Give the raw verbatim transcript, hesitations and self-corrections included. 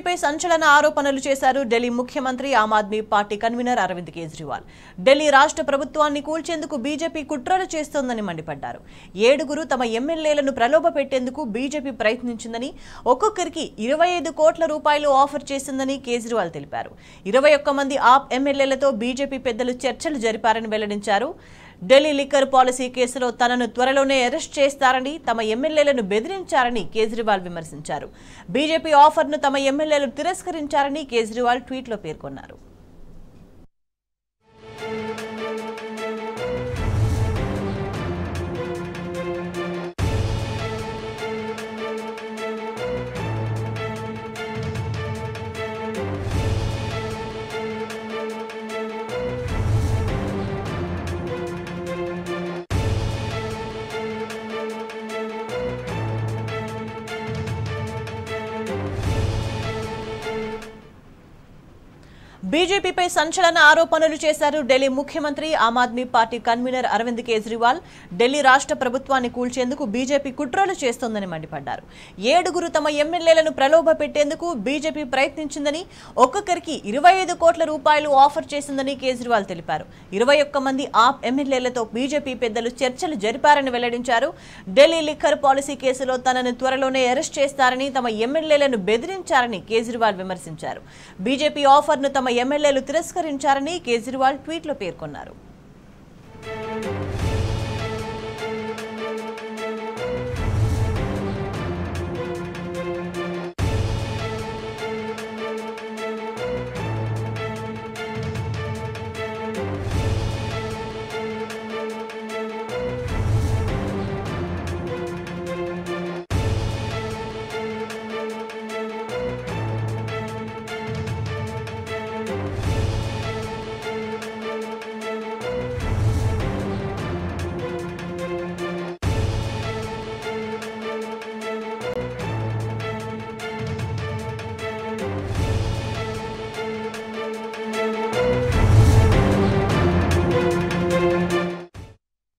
బీజేపీపై సంచలన ఆరోపణలు చేశారు ఢిల్లీ ముఖ్యమంత్రి ఆమ్ ఆద్మీ పార్టీ కన్వీనర్ అరవింద్ కేజ్రీవాల్. ఢిల్లీ రాష్ట్ర ప్రభుత్వాన్ని కూల్చేందుకు బీజేపీ కుట్రలు చేస్తోందని మండిపడ్డారు. ఏడుగురు తమ ఎమ్మెల్యేలను ప్రలోభపెట్టేందుకు బీజేపీ ప్రయత్నించిందని, ఒక్కొక్కరికి ఇరవై ఐదు కోట్ల రూపాయలు ఆఫర్ చేసిందని కేజ్రీవాల్ తెలిపారు. ఇరవై ఒక్క మంది ఆప్ ఎమ్మెల్యేలతో బీజేపీ పెద్దలు చర్చలు జరిపారని వెల్లడించారు. ఢిల్లీ లిక్కర్ పాలసీ కేసులో తనను త్వరలోనే అరెస్ట్ చేస్తారని, తమ ఎమ్మెల్యేలను బెదిరించారని కేజ్రీవాల్ విమర్శించారు. బీజేపీ ఆఫర్ను తమ ఎమ్మెల్యేలు తిరస్కరించారని కేజ్రీవాల్ ట్వీట్లో పేర్కొన్నారు. బీజేపీపై సంచలన ఆరోపణలు చేశారు ఢిల్లీ ముఖ్యమంత్రి ఆమ్ ఆద్మీ పార్టీ కన్వీనర్ అరవింద్ కేజ్రీవాల్. ఢిల్లీ రాష్ట్ర ప్రభుత్వాన్ని కూల్చేందుకు బీజేపీ కుట్రలు చేస్తోందని మండిపడ్డారు. ఏడుగురు తమ ఎమ్మెల్యేలను ప్రలోభపెట్టేందుకు బీజేపీ ప్రయత్నించిందని, ఒక్కొక్కరికి ఇరవై ఐదు కోట్ల రూపాయలు ఆఫర్ చేసిందని కేజ్రీవాల్ తెలిపారు. ఇరవై ఒక్క మంది ఆప్ ఎమ్మెల్యేలతో బీజేపీ పెద్దలు చర్చలు జరిపారని వెల్లడించారు. ఢిల్లీ లిక్కర్ పాలసీ కేసులో తనను త్వరలోనే అరెస్ట్ చేస్తారని, తమ ఎమ్మెల్యేలను బెదిరించారని కేజ్రీవాల్ విమర్శించారు. బీజేపీ ఆఫర్ను తమ ఎమ్మెల్యేలు తిరస్కరించారని కేజ్రీవాల్ ట్వీట్లో పేర్కొన్నారు.